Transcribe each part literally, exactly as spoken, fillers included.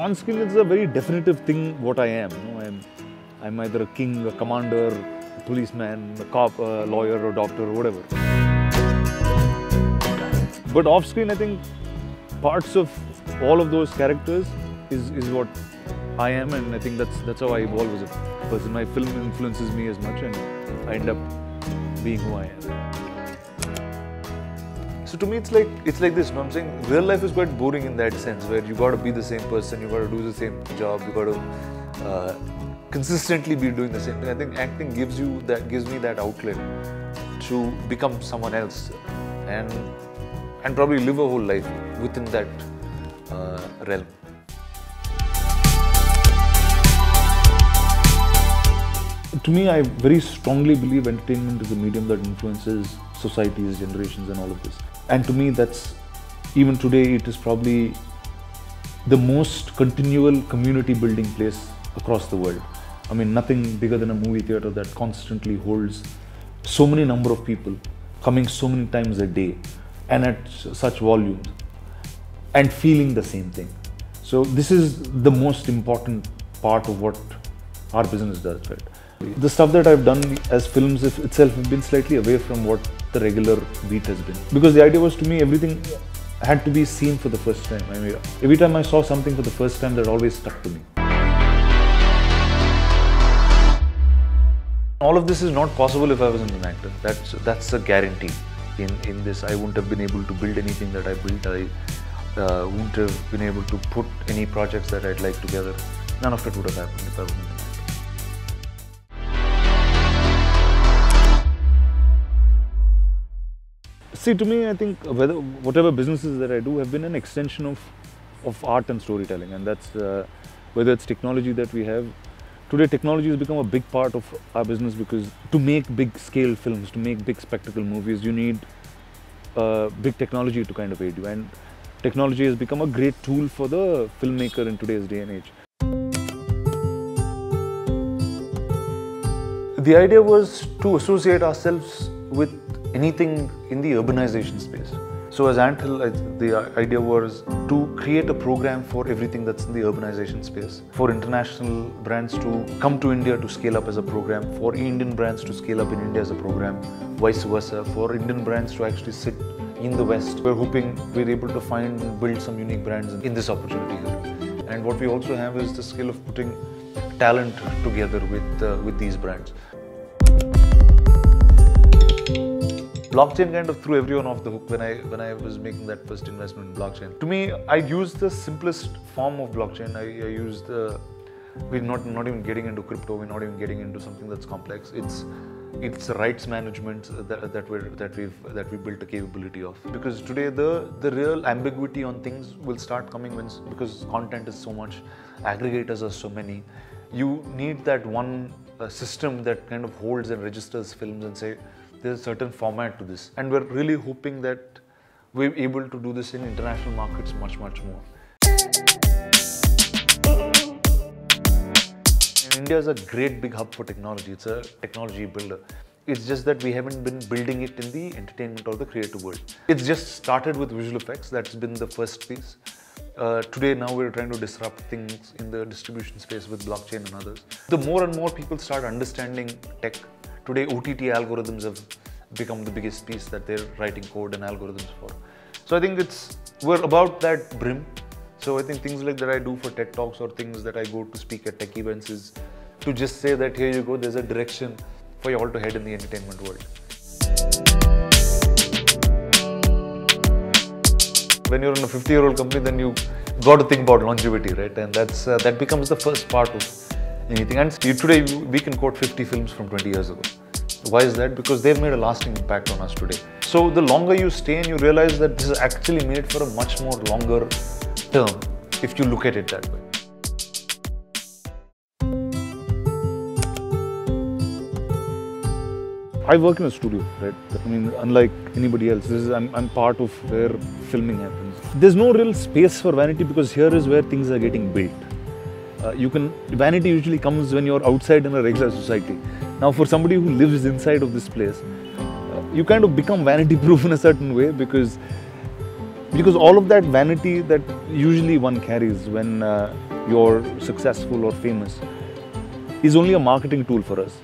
on screen it's a very definitive thing what I am. You know, I'm, I'm either a king, a commander, a policeman, a cop, a lawyer, or doctor, or whatever. But off screen, I think parts of all of those characters is, is what I am, and I think that's that's how I evolve as a person. My film influences me as much, and I end up being who I am. So to me, it's like it's like this. You know, I'm saying real life is quite boring in that sense, where you got to be the same person, you got to do the same job, you got to uh, consistently be doing the same thing. I think acting gives you that, gives me that outlet to become someone else, and and probably live a whole life within that uh, realm. To me, I very strongly believe entertainment is a medium that influences societies, generations, and all of this. And to me, that's, even today, it is probably the most continual community building place across the world. I mean, nothing bigger than a movie theater that constantly holds so many number of people coming so many times a day and at such volumes and feeling the same thing. So this is the most important part of what our business does, right? The stuff that I've done as films itself have been slightly away from what the regular beat has been. Because the idea was, to me, everything had to be seen for the first time. I mean, every time I saw something for the first time, that always stuck to me. All of this is not possible if I wasn't an actor. That's, that's a guarantee. In, in this, I wouldn't have been able to build anything that I built. I uh, wouldn't have been able to put any projects that I'd like together. None of it would have happened if I wasn't an actor. See, to me, I think whether, whatever businesses that I do have been an extension of, of art and storytelling, and that's uh, whether it's technology that we have. Today, technology has become a big part of our business, because to make big scale films, to make big spectacle movies, you need uh, big technology to kind of aid you, and technology has become a great tool for the filmmaker in today's day and age. The idea was to associate ourselves with anything in the urbanization space. So as Anthill, the idea was to create a program for everything that's in the urbanization space. For international brands to come to India to scale up as a program, for Indian brands to scale up in India as a program, vice versa, for Indian brands to actually sit in the West. We're hoping we're able to find and build some unique brands in this opportunity here. And what we also have is the skill of putting talent together with, uh, with these brands. Blockchain kind of threw everyone off the hook when I when I was making that first investment in blockchain. To me, I used the simplest form of blockchain. I, I used the we're not not even getting into crypto. We're not even getting into something that's complex. It's it's rights management that that we that we've that we built a capability of. Because today the the real ambiguity on things will start coming when because content is so much, aggregators are so many. You need that one uh, system that kind of holds and registers films and say, there's a certain format to this, and we're really hoping that we're able to do this in international markets much, much more. And India is a great big hub for technology. It's a technology builder. It's just that we haven't been building it in the entertainment or the creative world. It's just started with visual effects. That's been the first piece. Uh, today, now we're trying to disrupt things in the distribution space with blockchain and others. The more and more people start understanding tech, today, O T T algorithms have become the biggest piece that they're writing code and algorithms for. So I think it's we're about that brim. So I think things like that I do for TED Talks or things that I go to speak at tech events is to just say that here you go, there's a direction for you all to head in the entertainment world. When you're in a fifty-year-old company, then you got to think about longevity, right? And that's uh, that becomes the first part of anything. And today we can quote fifty films from twenty years ago. Why is that? Because they've made a lasting impact on us today. So the longer you stay and you realize that this is actually made for a much more longer term, if you look at it that way. I work in a studio, right? I mean, unlike anybody else, this is, I'm, I'm part of where filming happens. There's no real space for vanity, because here is where things are getting built. Uh, you can, vanity usually comes when you're outside in a regular society. Now for somebody who lives inside of this place, uh, you kind of become vanity proof in a certain way, because because all of that vanity that usually one carries when uh, you're successful or famous is only a marketing tool for us.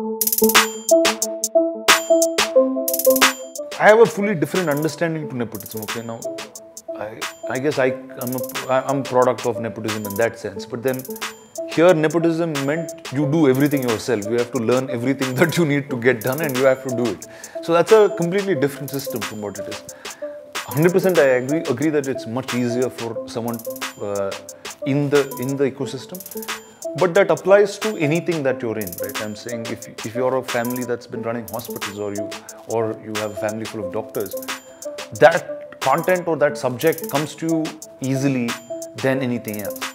I have a fully different understanding to nepotism. Okay, now I, I guess I, I'm a I'm product of nepotism in that sense. But then here nepotism meant you do everything yourself. You have to learn everything that you need to get done, and you have to do it. So that's a completely different system from what it is. one hundred percent I agree agree that it's much easier for someone uh, in the in the ecosystem. But that applies to anything that you're in, right? I'm saying if, if you're a family that's been running hospitals, or you or you have a family full of doctors, that content or that subject comes to you easily than anything else.